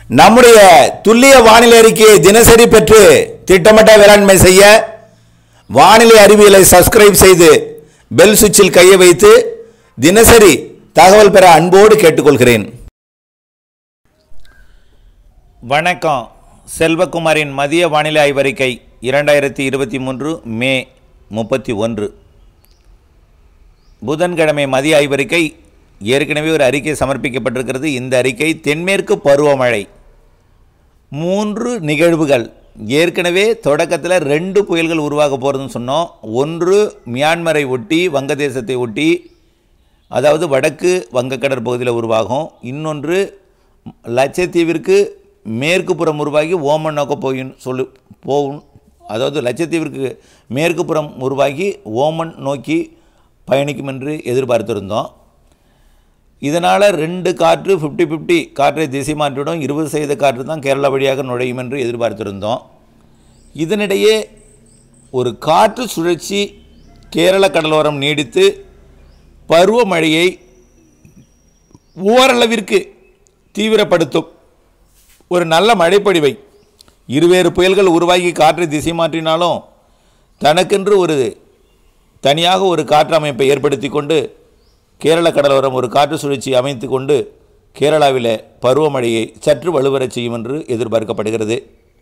நம்முடைய துல்லிய வானிலை அறிக்கையை தினசரி பெற்று திட்டமிட்ட வேளாண்மை செய்ய வானிலை அறிவியலை சப்ஸ்கிரைப் செய்து பெல் சுவிட்சில் கையை வைத்து தினசரி தகவல் பெற அன்போடு கேட்டுக்கொள்கிறேன். வணக்கம். செல்வகுமாரின் மதிய வானிலை ஆய்வறிக்கை 2023 மே 31 புதன்கிழமை மதிய ஆய்வறிக்கை. ஏற்கனவே ஒரு அறிக்கை சமர்ப்பிக்கப்பட்டிருக்கிறது. இந்த அறிக்கை தென்மேற்கு பருவமழை 3 நிகழ்வுகள். ஏற்கனவே தொடக்கத்தில் 2 புயல்கள் உருவாக போகிறதுன்னு சொன்னோம். ஒன்று மியான்மரை ஒட்டி வங்கதேசத்தை ஒட்டி, அதாவது வடக்கு வங்கக்கடல் பகுதியில் உருவாகும். இன்னொன்று லட்சத்தீவிற்கு மேற்கு புறம் உருவாகி ஓமன் நோக்க போகும். அதாவது லட்சத்தீவிற்கு மேற்கு புறம் உருவாகி ஓமன் நோக்கி பயணிக்கும் என்று எதிர்பார்த்திருந்தோம். இதனால் 2 காற்று 50-50 காற்றை திசை மாற்றிவிடும். 20% காற்று தான் கேரளா வழியாக நுழையும் என்று எதிர்பார்த்திருந்தோம். இதனிடையே ஒரு காற்று சுழற்சி கேரள கடலோரம் நீடித்து பருவமழையை ஓரளவிற்கு தீவிரப்படுத்தும் ஒரு நல்ல மழைப்பொழிவை, இருவேறு புயல்கள் உருவாகி காற்றை திசை மாற்றினாலும் தனக்கென்று ஒரு தனியாக ஒரு காற்று அமைப்பை ஏற்படுத்தி கொண்டு கேரள கடலோரம் ஒரு காற்று சுழற்சி அமைத்து கொண்டு கேரளாவில் பருவமழையை சற்று வலுவரச் செய்யும் என்று எதிர்பார்க்கப்படுகிறது.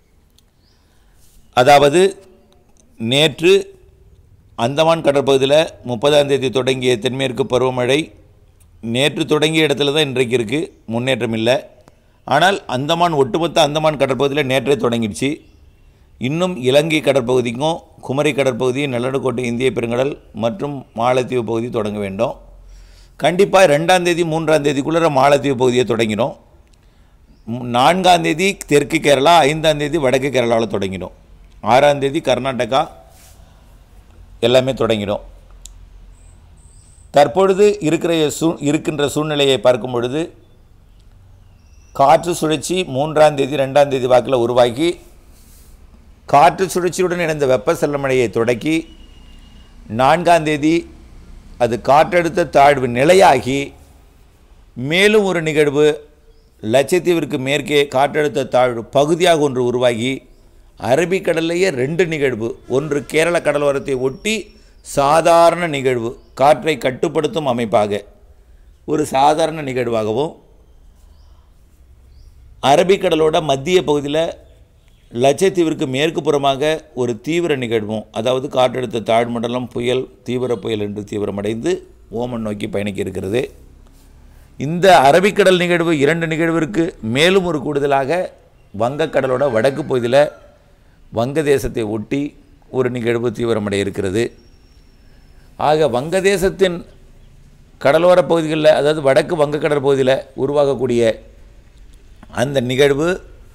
அதாவது நேற்று அந்தமான் கடற்பகுதியில் 30ஆம் தேதி தொடங்கிய தென்மேற்கு பருவமழை நேற்று தொடங்கிய இடத்துல தான் இன்றைக்கு இருக்குது, முன்னேற்றம் இல்லை. ஆனால் ஒட்டுமொத்த அந்தமான் கடற்பகுதியில் நேற்றே தொடங்கிடுச்சு. இன்னும் இலங்கை கடற்பகுதிக்கும் குமரி கடற்பகுதி, நிலநடுக்கோட்டை இந்திய பெருங்கடல் மற்றும் மாலத்தீவு பகுதி தொடங்க வேண்டும். கண்டிப்பாக 2ஆம் தேதி 3ஆம் தேதிக்குள்ளே மாலத்தீவு பகுதியை தொடங்கிடும். 4ஆம் தேதி தெற்கு கேரளா, 5ஆம் தேதி வடக்கு கேரளாவில் தொடங்கிடும். 6ஆம் தேதி கர்நாடகா எல்லாமே தொடங்கிடும். தற்பொழுது இருக்கின்ற சூழ்நிலையை பார்க்கும் பொழுது காற்று சுழற்சி 3ஆம் தேதி 2ஆம் தேதி வாக்கில் உருவாக்கி காற்று சுழற்சியுடன் இணைந்த வெப்பசலன மழையை தொடக்கி 4ஆம் தேதி அது காற்றழுத்த தாழ்வு நிலையாகி மேலும் ஒரு நிகழ்வு லட்சத்தீவிற்கு மேற்கே காற்றழுத்த தாழ்வு பகுதியாக ஒன்று உருவாகி அரபிக்கடல்லையே 2 நிகழ்வு. ஒன்று கேரள கடலோரத்தை ஒட்டி சாதாரண நிகழ்வு, காற்றை கட்டுப்படுத்தும் அமைப்பாக ஒரு சாதாரண நிகழ்வாகவும், அரபிக்கடலோட மத்திய பகுதியில் லட்சத்தீவிற்கு மேற்கு புறமாக ஒரு தீவிர நிகழ்வும், அதாவது காற்றழுத்த தாழ்மண்டலம் புயல், தீவிர புயல் என்று தீவிரமடைந்து ஓமன் நோக்கி பயணிக்க இருக்கிறது. இந்த அரபிக்கடல் நிகழ்வு 2 நிகழ்விற்கு மேலும் ஒரு கூடுதலாக வங்கக்கடலோட வடக்கு பகுதியில் வங்கதேசத்தை ஒட்டி ஒரு நிகழ்வு தீவிரமடைய இருக்கிறது. ஆக வங்கதேசத்தின் கடலோர பகுதிகளில், அதாவது வடக்கு வங்கக்கடல் பகுதியில் உருவாகக்கூடிய அந்த நிகழ்வு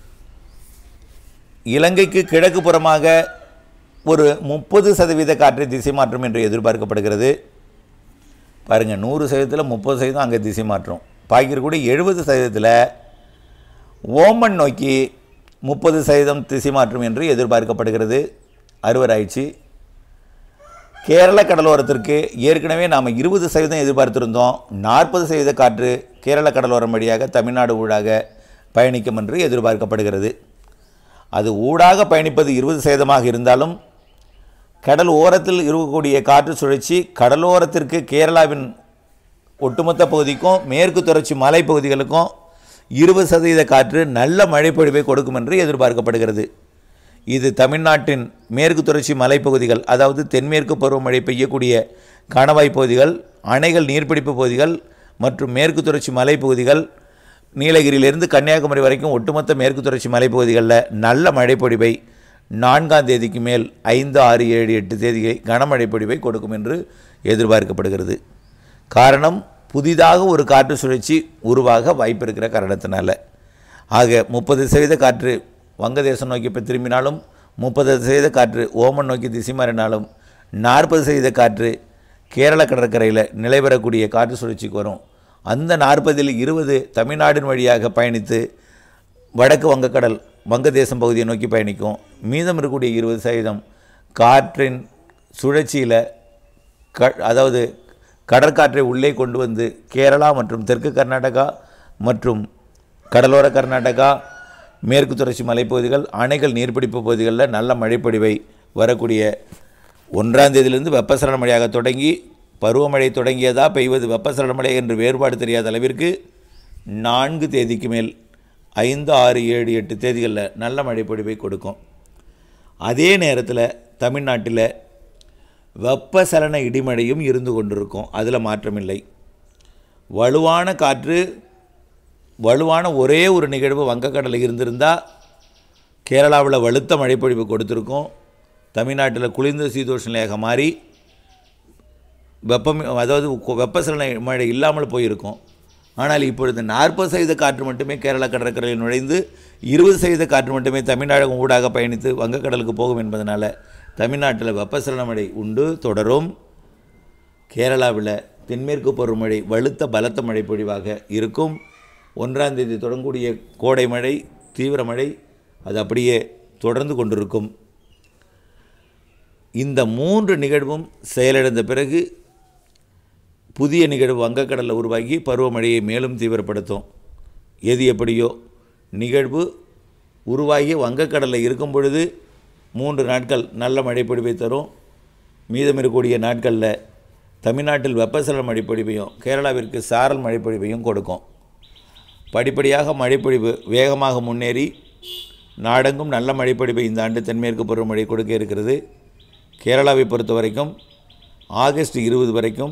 இலங்கைக்கு கிழக்கு புறமாக ஒரு 30% காற்றை திசை மாற்றும் என்று எதிர்பார்க்கப்படுகிறது. பாருங்கள், 100%ல் 30% அங்கே திசை மாற்றும். பாக்கியிருக்கூடிய 70%ல் ஓமன் நோக்கி 30% திசை மாற்றும் என்று எதிர்பார்க்கப்படுகிறது. அறுவராயிடுச்சு. கேரள கடலோரத்திற்கு ஏற்கனவே நாம் 20% எதிர்பார்த்திருந்தோம். 40% காற்று கேரள கடலோரம் வழியாக தமிழ்நாடு ஊடாக பயணிக்கும் என்று எதிர்பார்க்கப்படுகிறது. அது ஊடாக பயணிப்பது 20% இருந்தாலும் கடல் ஓரத்தில் இருக்கக்கூடிய காற்று சுழற்சி கடலோரத்திற்கு கேரளாவின் ஒட்டுமொத்த பகுதிக்கும் மேற்கு தொடர்ச்சி மலைப்பகுதிகளுக்கும் 20% காற்று நல்ல மழைப்பொழிவை கொடுக்கும் என்று எதிர்பார்க்கப்படுகிறது. இது தமிழ்நாட்டின் மேற்கு தொடர்ச்சி மலைப்பகுதிகள், அதாவது தென்மேற்கு பருவமழை பெய்யக்கூடிய கணவாய் பகுதிகள், அணைகள், நீர்பிடிப்பு பகுதிகள் மற்றும் மேற்கு தொடர்ச்சி மலைப்பகுதிகள், நீலகிரியிலிருந்து கன்னியாகுமரி வரைக்கும் ஒட்டுமொத்த மேற்கு தொடர்ச்சி மலைப்பகுதிகளில் நல்ல மழைப்பொழிவை 4ஆம் தேதிக்கு மேல் 5, 6, 7, 8 தேதியை கனமழைப்பொழிவை கொடுக்கும் என்று எதிர்பார்க்கப்படுகிறது. காரணம், புதிதாக ஒரு காற்று சுழற்சி உருவாக வாய்ப்பு இருக்கிற காரணத்தினால. ஆக 30% காற்று வங்கதேசம் நோக்கி இப்போ திரும்பினாலும், 30% காற்று ஓமன் நோக்கி திசை மாறினாலும், 40% காற்று கேரள கடற்கரையில் நிலைபெறக்கூடிய காற்று சுழற்சிக்கு வரும். அந்த 40ல் 20 தமிழ்நாட்டின் வழியாக பயணித்து வடக்கு வங்கக்கடல் வங்கதேசம் பகுதியை நோக்கி பயணிக்கும். மீதம் இருக்கக்கூடிய 20% காற்றின் சுழற்சியில் அதாவது கடற்காற்றை உள்ளே கொண்டு வந்து கேரளா மற்றும் தெற்கு கர்நாடகா மற்றும் கடலோர கர்நாடகா மேற்கு தொடர்ச்சி மலைப்பகுதிகள், அணைகள், நீர்பிடிப்பு பகுதிகளில் நல்ல மழைப்பொழிவை வரக்கூடிய 1ஆம் தேதியிலிருந்து வெப்பசலன மழையாக தொடங்கி பருவமழை தொடங்கியதா பெய்வது வெப்பசலன மழை என்று வேறுபாடு தெரியாத அளவிற்கு 4 தேதிக்கு மேல் 5, 6, 7, 8 தேதிகளில் நல்ல மழைப்பொழிவை கொடுக்கும். அதே நேரத்தில் தமிழ்நாட்டில் வெப்பசலன இடிமழையும் இருந்து கொண்டிருக்கும். அதில் மாற்றமில்லை. வலுவான காற்று, வலுவான ஒரே ஒரு நிகழ்வு வங்கக்கடலில் இருந்திருந்தால் கேரளாவில் வலுத்த மழைப்பொழிவு கொடுத்துருக்கும். தமிழ்நாட்டில் குளிர்ந்த சீதோஷ்ண நிலையாக மாறி வெப்பசலன மழை இல்லாமல் போயிருக்கும். ஆனால் இப்பொழுது 40% காற்று மட்டுமே கேரளா கடற்கரையில் நுழைந்து 20% காற்று மட்டுமே தமிழ்நாடு ஊடாக பயணித்து வங்கக்கடலுக்கு போகும் என்பதனால தமிழ்நாட்டில் வெப்பசலன மழை உண்டு, தொடரும். கேரளாவில் தென்மேற்கு பருவமழை வலுத்த பலத்த மழை பொழிவாக இருக்கும். 1ஆம் தேதி தொடங்கக்கூடிய கோடை மழை, தீவிர மழை அது அப்படியே தொடர்ந்து கொண்டிருக்கும். இந்த 3 நிகழ்வும் செயலிழந்த பிறகு புதிய நிகழ்வு வங்கக்கடலில் உருவாகி பருவமழையை மேலும் தீவிரப்படுத்தும். எது எப்படியோ நிகழ்வு உருவாகி வங்கக்கடலில் இருக்கும் பொழுது 3 நாட்கள் நல்ல மழைப்பொழிவை தரும். மீதம் இருக்கக்கூடிய நாட்களில் தமிழ்நாட்டில் வெப்பசலன மழைப்பொழிவையும் கேரளாவிற்கு சாரல் மழைப்பொழிவையும் கொடுக்கும். படிப்படியாக மழைப்பொழிவு வேகமாக முன்னேறி நாடெங்கும் நல்ல மழைப்பொழிவை இந்த ஆண்டு தென்மேற்கு பருவமழை கொடுக்க இருக்கிறது. கேரளாவை பொறுத்த வரைக்கும் ஆகஸ்ட் 20 வரைக்கும்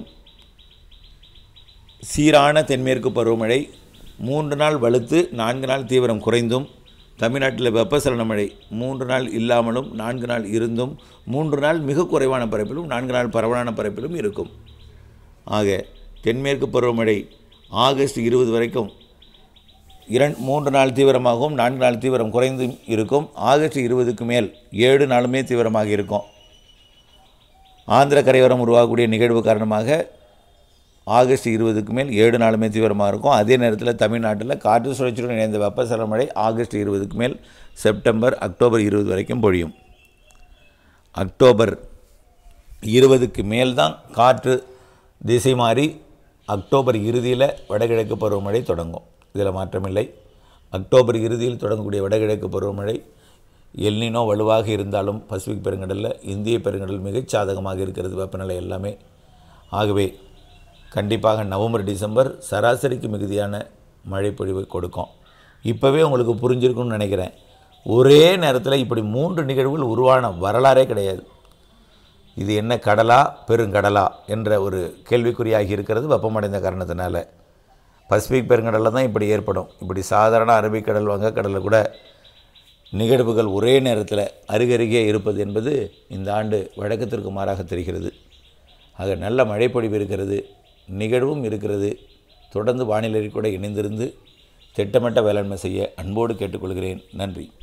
சீரான தென்மேற்கு பருவமழை, 3 நாள் வலுத்து 4 நாள் தீவிரம் குறைந்தும், தமிழ்நாட்டில் வெப்பசலன மழை 3 நாள் இல்லாமலும் 4 நாள் இருந்தும், 3 நாள் மிக குறைவான பரப்பிலும் 4 நாள் பரவலான பரப்பிலும் இருக்கும். ஆக தென்மேற்கு பருவமழை ஆகஸ்ட் 20 வரைக்கும் 3 நாள் தீவிரமாகவும் 4 நாள் தீவிரம் குறைந்தும் இருக்கும். ஆகஸ்ட் 20க்கு மேல் 7 நாளுமே தீவிரமாக இருக்கும். ஆந்திர கரையோரம் உருவாகக்கூடிய நிகழ்வு காரணமாக ஆகஸ்ட் 20க்கு மேல் 7 நாளுமே தீவிரமாக இருக்கும். அதே நேரத்தில் தமிழ்நாட்டில் காற்று சுழற்சியுடன் இணைந்த வெப்பசலன மழை ஆகஸ்ட் 20க்கு மேல் செப்டம்பர், அக்டோபர் 20 வரைக்கும் பொழியும். அக்டோபர் 20க்கு மேல் தான் காற்று திசை மாறி அக்டோபர் இறுதியில் வடகிழக்கு பருவமழை தொடங்கும். இதில் மாற்றமில்லை. அக்டோபர் இறுதியில் தொடங்கக்கூடிய வடகிழக்கு பருவமழை எல்னினோ வலுவாக இருந்தாலும் பசிபிக் பெருங்கடலில் இந்திய பெருங்கடல் மிகச் சாதகமாக இருக்கிறது வெப்பநிலை எல்லாமே. ஆகவே கண்டிப்பாக நவம்பர், டிசம்பர் சராசரிக்கு மிகுதியான மழைப்பொழிவை கொடுக்கும். இப்போவே உங்களுக்கு புரிஞ்சிருக்குன்னு நினைக்கிறேன். ஒரே நேரத்தில் இப்படி 3 நிகழ்வுகள் உருவான வரலாறே கிடையாது. இது என்ன கடலா பெருங்கடலா என்ற ஒரு கேள்விக்குறியாகி இருக்கிறது வெப்பமடைந்த காரணத்தினால. பசிபிக் பெருங்கடலில் தான் இப்படி ஏற்படும். இப்படி சாதாரண அரபிக்கடல், வங்கக்கடலில் கூட நிகழ்வுகள் ஒரே நேரத்தில் அருகருகே இருப்பது என்பது இந்த ஆண்டு வழக்கத்திற்கு மாறாக தெரிகிறது. ஆக நல்ல மழைப்பொழிவு இருக்கிறது, நிகழ்வும் இருக்கிறது. தொடர்ந்து வானிலை கூட இணைந்திருந்து திட்டமிட்ட வேளாண்மை செய்ய அன்போடு கேட்டுக்கொள்கிறேன். நன்றி.